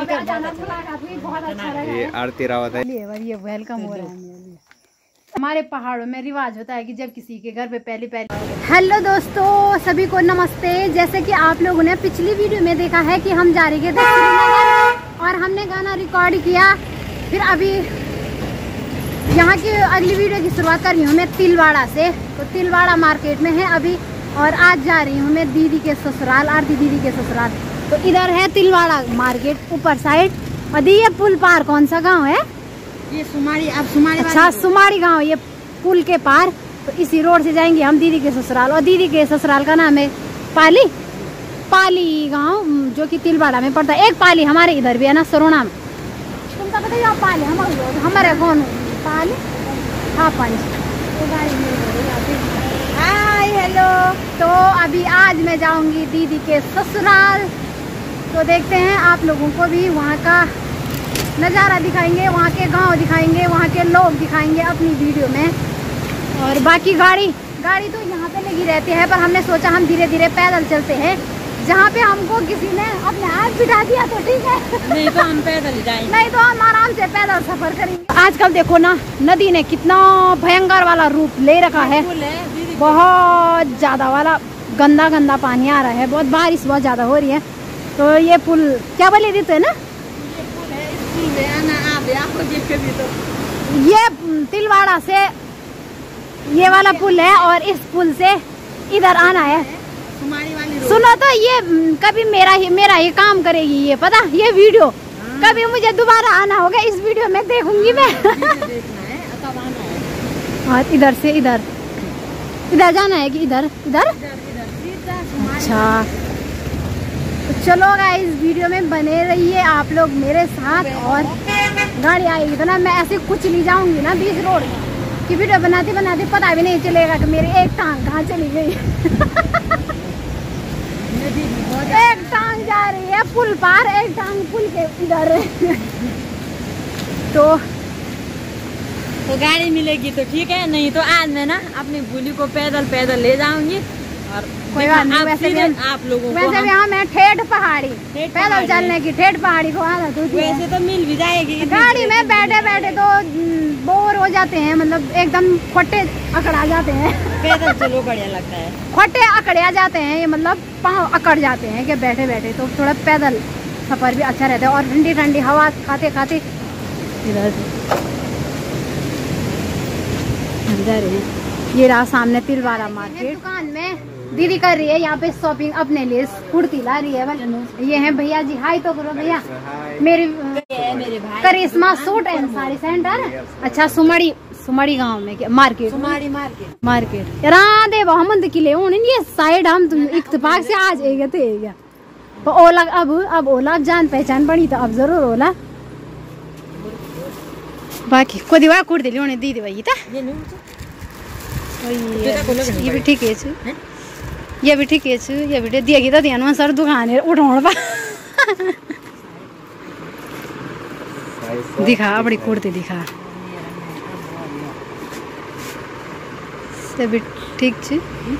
ये आरती रावत है। ये वेलकम हो रहा है मेरे लिए। हमारे पहाड़ों में रिवाज होता है कि जब किसी के घर पे पहली हेलो दोस्तों, सभी को नमस्ते। जैसे कि आप लोगों ने पिछली वीडियो में देखा है कि हम जा रहे थे श्रीनगर और हमने गाना रिकॉर्ड किया। फिर अभी यहाँ की अगली वीडियो की शुरुआत कर रही हूँ मैं तिलवाड़ा से। तो तिलवाड़ा मार्केट में है अभी और आज जा रही हूँ मैं दीदी के ससुराल, आरती दीदी के ससुराल। तो इधर है तिलवाड़ा मार्केट ऊपर साइड। और ये पुल पार कौन सा गांव है? ये सुमाड़ी। अब सुमाड़ी, अच्छा सुमाड़ी गांव। ये पुल के पार तो इसी रोड से जाएंगे हम दीदी के ससुराल। और दीदी के ससुराल का नाम है पाली गांव, जो कि तिलवाड़ा में पड़ता है। एक पाली हमारे इधर भी है ना, सरोना में। तुमको पता है पाली हमारे कौन पाली? हाँ पंच। Hi hello. तो अभी आज मैं जाऊंगी दीदी के ससुराल। तो देखते हैं आप लोगों को भी वहाँ का नज़ारा दिखाएंगे, वहाँ के गांव दिखाएंगे, वहाँ के लोग दिखाएंगे अपनी वीडियो में। और बाकी गाड़ी तो यहाँ पे लगी रहती है, पर हमने सोचा हम धीरे धीरे पैदल चलते हैं। जहाँ पे हमको किसी ने अपने हाथ बिठा दिया तो ठीक है, नहीं तो हम पैदल जाएंगे, नहीं तो हम आराम से पैदल सफर करेंगे। आजकल देखो ना, नदी ने कितना भयंकर वाला रूप ले रखा है। बहुत ज्यादा वाला गंदा पानी आ रहा है। बहुत बारिश बहुत ज्यादा हो रही है। तो ये पुल क्या बोले दी है ना, ये तिलवाड़ा से ये वाला पुल है और इस पुल से इधर आना है। सुनो तो ये कभी मेरा ही काम करेगी ये, पता ये वीडियो। कभी मुझे दोबारा आना होगा, इस वीडियो में देखूंगी मैं। और इधर से इधर जाना है कि इधर। अच्छा तो चलो गाइस, वीडियो में बने रहिए आप लोग मेरे साथ। और गाड़ी आएगी तो ना मैं ऐसे कुछ नहीं जाऊंगी ना बीच रोड की। वीडियो बनाते पता भी नहीं चलेगा कि मेरी एक टांग कहाँ चली गई। एक टांग जा रही है पुल पार, एक टांग पुल के इधर। तो गाड़ी मिलेगी तो ठीक है, नहीं तो आज मैं ना अपनी भूली को पैदल ले जाऊंगी। और कोई बात नहीं, वैसे भी आप लोगों को वैसे भी हमें ठेठ पहाड़ी पैदल चलने की ठेठ पहाड़ी को आदत होती है। वैसे तो मिल भी जाएगी। गाड़ी में बैठे तो बोर हो जाते हैं, मतलब एकदम खोटे अकड़ा जाते हैं। पैदल चलो बढ़िया लगता है। खोटे अकड़िया जाते हैं, ये मतलब पाँव अकड़ जाते हैं कि बैठे तो थोड़ा पैदल सफर भी अच्छा रहता है। और ठंडी हवा खाते इधर ये रहा सामने तिलवाड़ा मार्केट। दुकान में दीदी कर रही है यहाँ पे शॉपिंग, अपने लिए कुर्ती ला रही है। ये है भैया जी, हाय तो करो भैया। मेरे भाई Karishma suit and sari centre. अच्छा सुमाड़ी गांव में मार्केट यार दे हम किले ये साइड हम इत्तेफाक से आज थे। तो ओला अब ओला जान पहचान पड़ी तो अब जरूर ओला। बाकी को दिवा कुर्ती लियोने दीदी भाई था ये भी ठीक है। ये भी ठीक है, ये भी दिएगी तो ध्यान में सर दुकान है उठाने पा। दिखा बड़ी कुर्ती दिखा, से भी ठीक छे।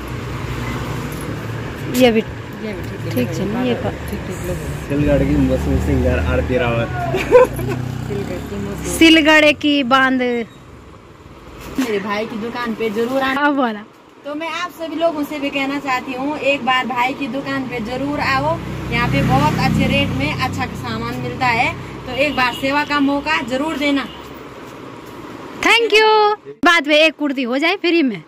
ये भी ठीक छे ना। ये सिलगढ़ की मशहूर सिंगर आरती रावत। सिलगढ़ की बांध मेरे भाई की दुकान पे जरूर आना। बोला तो मैं आप सभी लोगों से भी कहना चाहती हूँ, एक बार भाई की दुकान पे जरूर आओ। यहाँ पे बहुत अच्छे रेट में अच्छा सामान मिलता है। तो एक बार सेवा का मौका जरूर देना। Thank you. बाद में एक कुर्ती हो जाए फ्री में।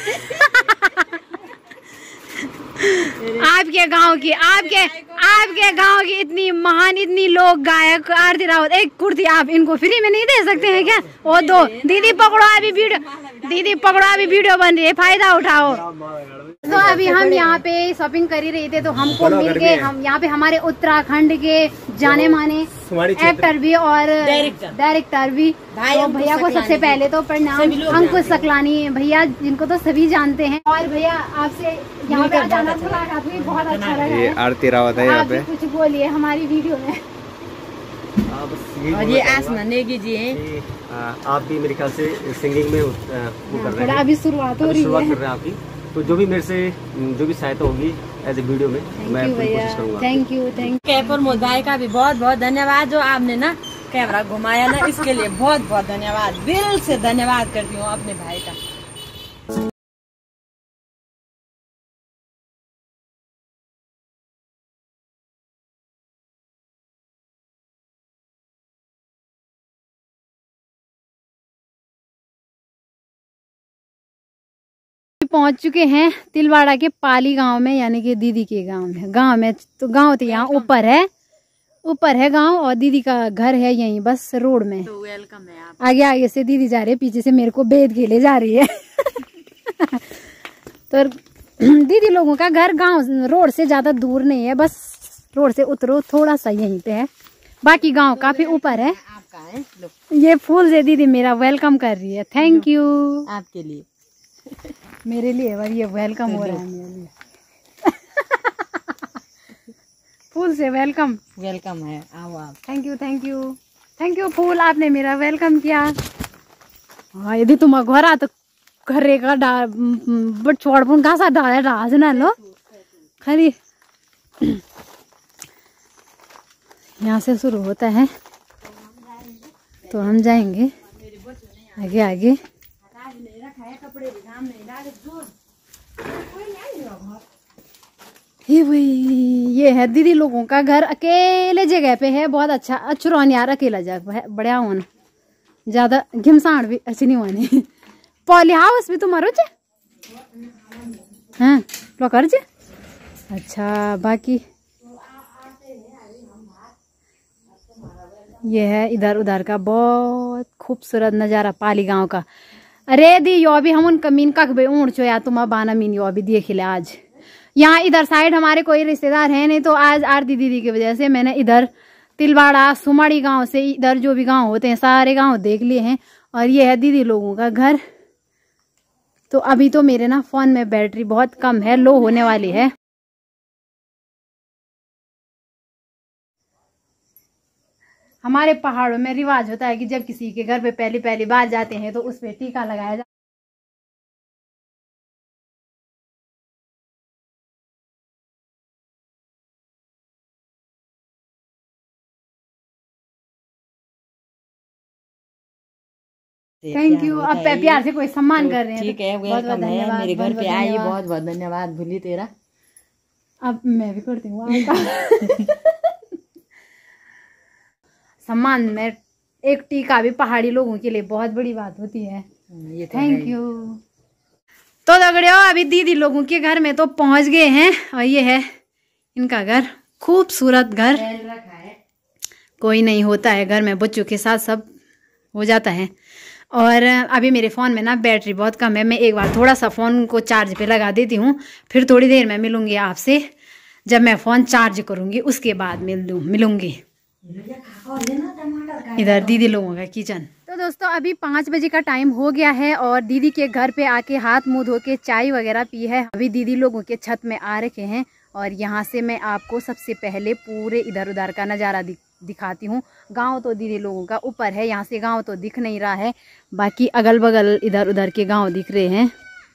आपके गांव की इतनी महान, इतनी लोग गायक आरती रावत, एक कुर्ती आप इनको फ्री में नहीं दे सकते हैं क्या? वो दो दीदी पकड़ो, अभी वीडियो बन रही है, फायदा उठाओ। तो अभी हम यहाँ पे शॉपिंग कर ही रहे थे, तो हमको मिल गए हम यहाँ पे हमारे उत्तराखंड के जाने माने एक्टर भी और डायरेक्टर भी। तो भैया को सबसे पहले तो प्रणाम, अंकुश सकलानी भैया, जिनको तो सभी जानते हैं। और भैया आपसे यहाँ पे जाना बहुत अच्छा लगा। ये आरती रावत है यहाँ पे। कुछ बोलिए हमारी वीडियो में। और ये आसमा नेगी जी हैं। आप भी मेरे ख्याल से सिंगिंग में वो कर रहे हैं। अभी शुरुआत हो रही है। कर रहे हैं आप भी। तो जो भी मेरे से जो भी सहायता होगी एज ए वीडियो में मैं पूरी कोशिश करूंगा। Thank you. कैफर मोदाई का भी बहुत बहुत धन्यवाद, जो आपने ना कैमरा घुमाया ना, इसके लिए बहुत बहुत धन्यवाद, दिल से धन्यवाद करती हूँ अपने भाई का। पहुंच चुके हैं तिलवाड़ा के पाली गांव में, यानी कि दीदी के गांव में। गांव तो यहाँ ऊपर है गांव, और दीदी का घर है यहीं बस रोड में। तो वेलकम है आप। आगे से दीदी जा रही है, पीछे से मेरे को बेद के ले जा रही है। तो दीदी लोगों का घर गांव रोड से ज्यादा दूर नहीं है, बस रोड से उतरो थोड़ा सा यहीं पे है, बाकी गांव काफी ऊपर है। आपका है, लो ये फूल से दीदी मेरा वेलकम कर रही है। Thank you. आपके लिए, मेरे लिए और ये वेलकम हो रहा है मेरे लिए। फूल से वेलकम है, आओ आप। थैंक यू फूल, आपने मेरा वेलकम किया। हाँ यदि तुम घर आ तो घरे का बट छोड़ घासा डाले राज ना लो खरी। यहाँ से शुरू होता है तो हम जाएंगे आगे आगे। ये है दीदी लोगों का घर, अकेले जगह पे है, बहुत अच्छा। अच्छुरान यार अकेला जगह बढ़िया होना, ज्यादा घिमसाण भी अच्छी नहीं होनी। पॉली हाउस भी तुम्हारो चे हाँ लोकर चे। अच्छा बाकी ये है इधर उधर का बहुत खूबसूरत नज़ारा पाली गांव का। अरे दी यो भी हम उन कमीन कख बे ऊँट चो या तुम बाना मीन यो भी देख ले। आज यहाँ इधर साइड हमारे कोई रिश्तेदार है नहीं, तो आज आरती दीदी की वजह से मैंने इधर तिलवाड़ा सुमाड़ी गांव से इधर जो भी गांव होते हैं सारे गांव देख लिए हैं। और ये है दीदी लोगों का घर। तो अभी तो मेरे ना फोन में बैटरी बहुत कम है, लो होने वाली है। हमारे पहाड़ों में रिवाज होता है कि जब किसी के घर पे पहली बार जाते हैं तो उस पे टीका लगाया जाता है। Thank you. अब प्यार से कोई सम्मान कर रहे हैं, ठीक है, वेलकम है मेरे घर पे आई, बहुत बहुत धन्यवाद भूली तेरा। अब मैं भी करती हूँ सम्मान में एक टीका भी पहाड़ी लोगों के लिए बहुत बड़ी बात होती है। Thank you. तो दगड़ियों अभी दीदी लोगों के घर में तो पहुंच गए हैं, और ये है इनका घर, खूबसूरत घर। कोई नहीं होता है घर में, बच्चों के साथ सब हो जाता है। और अभी मेरे फ़ोन में ना बैटरी बहुत कम है, मैं एक बार थोड़ा सा फ़ोन को चार्ज पे लगा देती हूँ, फिर थोड़ी देर में मिलूँगी आपसे। जब मैं फ़ोन चार्ज करूँगी उसके बाद मिलूँगी। इधर दीदी लोगों का किचन। तो दोस्तों अभी 5 बजे का टाइम हो गया है, और दीदी के घर पे आके हाथ मुँह धो के चाय वगैरह पी है। अभी दीदी लोगों के छत में आ रखे हैं, और यहाँ से मैं आपको सबसे पहले पूरे इधर उधर का नज़ारा दिखाती हूँ। गांव तो दीदी लोगों का ऊपर है, यहाँ से गांव तो दिख नहीं रहा है, बाकी अगल बगल इधर उधर के गांव दिख रहे हैं।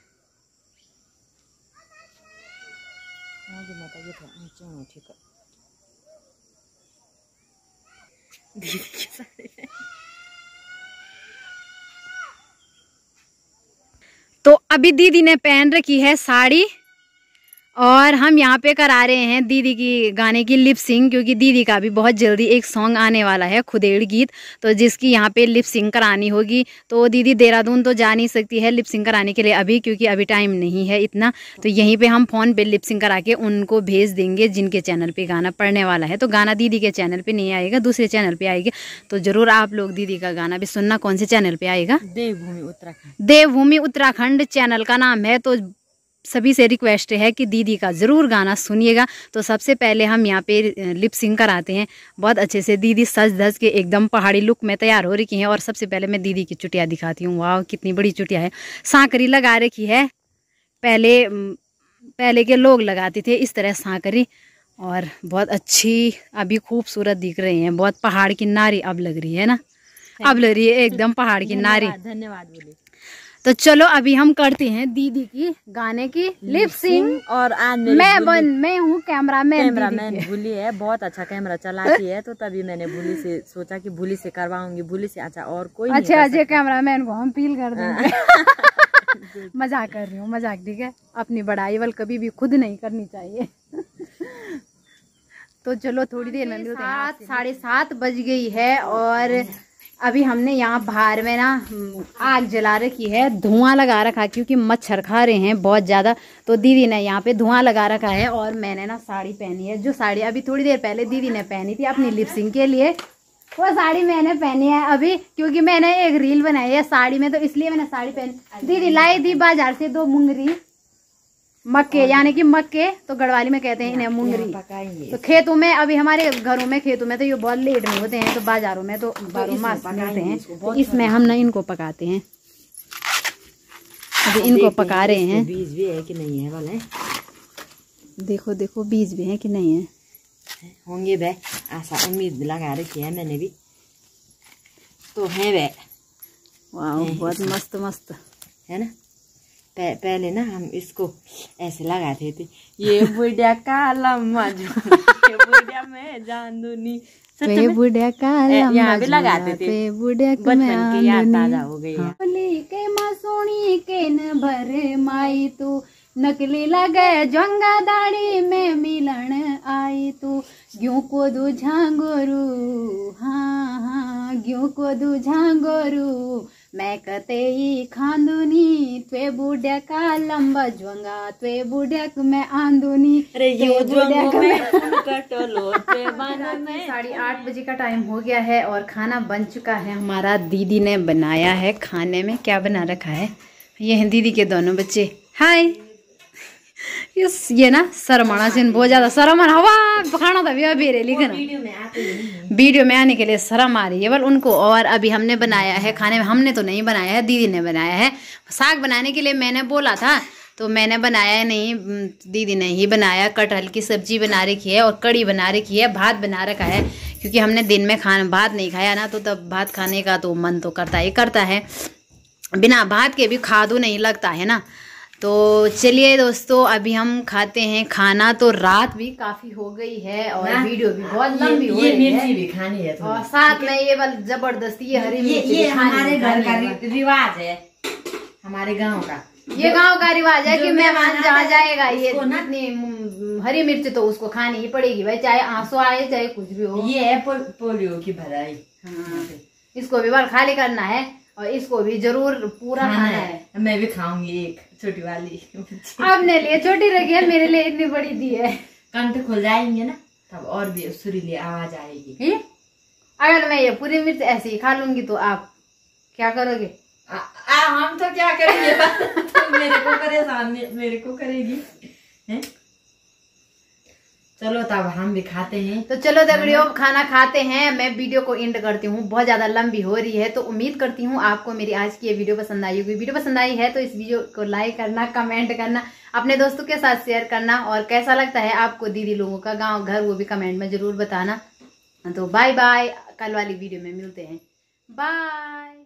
तो अभी दीदी ने पहन रखी है साड़ी, और हम यहाँ पे करा रहे हैं दीदी की गाने की लिप सिंग, क्योंकि दीदी का भी बहुत जल्दी एक सॉन्ग आने वाला है खुदेड़ गीत, तो जिसकी यहाँ पे लिप सिंग करानी होगी। तो दीदी देहरादून तो जा नहीं सकती है लिप सिंग कराने के लिए अभी, क्योंकि अभी टाइम नहीं है इतना। तो यहीं पे हम फ़ोन पे लिप सिंग करा के उनको भेज देंगे जिनके चैनल पे गाना पड़ने वाला है। तो गाना दीदी के चैनल पर नहीं आएगा, दूसरे चैनल पर आएगा। तो ज़रूर आप लोग दीदी का गाना भी सुनना। कौन से चैनल पर आएगा? देवभूमि उत्तराखंड चैनल का नाम है। तो सभी से रिक्वेस्ट है कि दीदी का ज़रूर गाना सुनिएगा। तो सबसे पहले हम यहाँ पे लिप सिंग कराते हैं बहुत अच्छे से। दीदी सज धज के एकदम पहाड़ी लुक में तैयार हो रखी हैं, और सबसे पहले मैं दीदी की चुटिया दिखाती हूँ। वाह कितनी बड़ी चुटिया है, सांकरी लगा रखी है। पहले के लोग लगाते थे इस तरह सांकरी, और बहुत अच्छी अभी खूबसूरत दिख रही हैं, बहुत पहाड़ की नारी अब लग रही है ना, अब लग रही है एकदम पहाड़ की नारी। धन्यवाद बोले। तो चलो अभी हम करते हैं दीदी की गाने की लिप सिंग। और आज मैं हूँ कैमरामैन। भूली है, बहुत अच्छा कैमरा चलाती है, तो तभी मैंने भूली से सोचा कि भूली से करवाऊंगी। भूली से अच्छा और कोई अच्छा अजय कैमरामैन को हम फील कर देंगे। मजाक कर रही हूँ, मजाक, ठीक है। अपनी बड़ाई वाल कभी भी खुद नहीं करनी चाहिए। तो चलो थोड़ी देर में मिलते हैं। 7:30 बज गई है और अभी हमने यहाँ बाहर में ना आग जला रखी है, धुआं लगा रखा क्योंकि मच्छर खा रहे हैं बहुत ज़्यादा। तो दीदी ने यहाँ पे धुआं लगा रखा है और मैंने ना साड़ी पहनी है, जो साड़ी अभी थोड़ी देर पहले दीदी ने पहनी थी अपनी लिप सिंक के लिए, वो साड़ी मैंने पहनी है अभी, क्योंकि मैंने एक रील बनाई है साड़ी में, तो इसलिए मैंने साड़ी पहनी। दीदी लाई थी बाजार से 2 मुंगरी मक्के, यानी कि मक्के तो गढ़वाली में कहते हैं इन्हें मुंगरी। तो खेतों में, अभी हमारे घरों में खेतों में तो ये बहुत लेट में होते हैं, तो बाजारों में तो 12 मास मिलते हैं। तो इसमें हम ना इनको पकाते हैं, अभी इनको पका रहे हैं। बीज भी है कि नहीं है वाले, देखो देखो बीज भी है कि नहीं है, होंगे वे, ऐसा उम्मीद लगा रखी है मैंने भी, तो है वे। वाह बहुत मस्त मस्त है ना। पहले ना हम इसको ऐसे लगाते थे, ये बुढ़िया काला बुढ़िया में जान बुढ़िया काला यहाँ भी लगाते थे, बुढ़िया बचपन की याद ताजा हो गई है। के मसूनी के न भरे माई तू, नकली लगे जंगा दाढ़ी में मिलन आई तू, ग्यों को दू झांगोरू, हाँ हाँ ग्यों को दू झांगोरू, मैं कते ही खांदुनी, त्वे बुढ़िया का लंबा ज्वंगा, त्वे बुढ़िया मैं आंदुनी। 8:30 बजे का टाइम हो गया है और खाना बन चुका है हमारा। दीदी ने बनाया है, खाने में क्या बना रखा है, ये हैं दीदी के दोनों बच्चे। हाय ये ना शर्माना से बहुत ज्यादा शर्म हवा खाना था भी अभी लिखना वीडियो में आने के लिए शर्म आ रही है बल उनको। और अभी हमने बनाया है खाने में, हमने तो नहीं बनाया है, दीदी ने बनाया है। साग बनाने के लिए मैंने बोला था तो मैंने बनाया नहीं, दीदी ने ही बनाया। कटहल की सब्जी बना रखी है और कड़ी बना रखी है, भात बना रखा है, क्योंकि हमने दिन में भात नहीं खाया ना, तो तब भात खाने का तो मन तो करता ही करता है, बिना भात के भी खादू नहीं लगता है ना। तो चलिए दोस्तों अभी हम खाते हैं खाना। तो रात भी काफी हो गई है और वीडियो भी बहुत लंबी हो रही है, मिर्ची भी खानी है और साथ में ये वाला जबरदस्ती ये हरी मिर्ची, ये हमारे घर का रिवाज है, हमारे गांव का ये गांव का रिवाज है कि मेहमान जहाँ जाएगा ये इतनी हरी मिर्च तो उसको खानी ही पड़ेगी भाई, चाहे आंसू आए चाहे कुछ भी हो। ये है पोलियो की भराई, इसको भी बार खाली करना है और इसको भी जरूर पूरा खाना है। मैं भी खाऊंगी एक छोटी वाली। आपने लिए छोटी रखी है, मेरे लिए इतनी बड़ी दी है। कंठ खुल जाएंगे ना तब और भी सुरीली आवाज आएगी। अगर मैं ये पूरी मिर्च ऐसे ही खा लूंगी तो आप क्या करोगे? हम तो क्या करेंगे? तो मेरे को परेशान, मेरे को करेगी है? चलो तब हम भी खाते हैं। तो चलो दगड़ियों खाना खाते हैं। मैं वीडियो को एंड करती हूँ, बहुत ज्यादा लंबी हो रही है, तो उम्मीद करती हूँ आपको मेरी आज की ये वीडियो पसंद आई होगी। वीडियो पसंद आई है तो इस वीडियो को लाइक करना, कमेंट करना, अपने दोस्तों के साथ शेयर करना, और कैसा लगता है आपको दीदी लोगों का गाँव घर वो भी कमेंट में जरूर बताना। तो बाय बाय, कल वाली वीडियो में मिलते हैं, बाय।